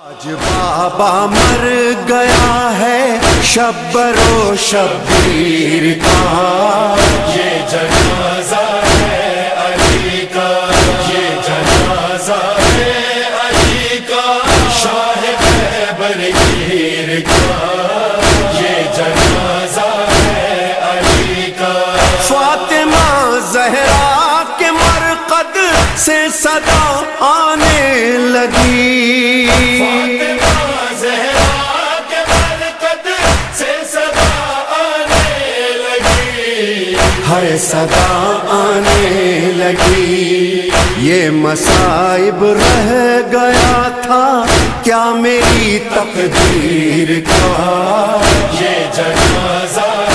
آج بابا مر گیا ہے شبرو شبیر کا، یہ جنازہ ہے علی کا، یہ جنازہ ہے علی کا، شاہ خیبر گیر کا، یہ جنازہ ہے علی کا۔ فاطمہ زہرا کے مرقد سے صدا آنے لگی، فاطمہ زہرا کے مرقد سے صدا آنے لگی، ہر صدا آنے لگی۔ یہ مصائب رہ گیا تھا کیا میری تقدیر کا، یہ جنازہ